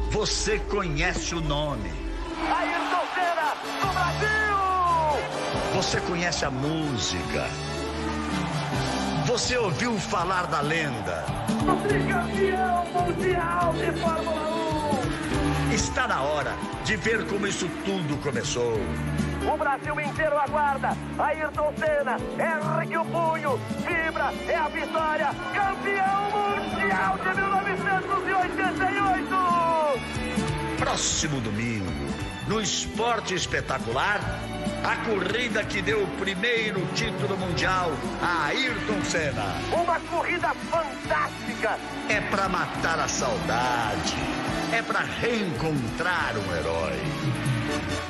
Você conhece o nome. Ayrton Senna, do Brasil! Você conhece a música. Você ouviu falar da lenda. O tricampeão mundial de Fórmula 1! Está na hora de ver como isso tudo começou. O Brasil inteiro aguarda. Ayrton Senna ergue o punho, vibra, é a vitória. Campeão mundial de 1988. Próximo domingo, no Esporte Espetacular, a corrida que deu o primeiro título mundial a Ayrton Senna. Uma corrida fantástica. É para matar a saudade. É para reencontrar um herói.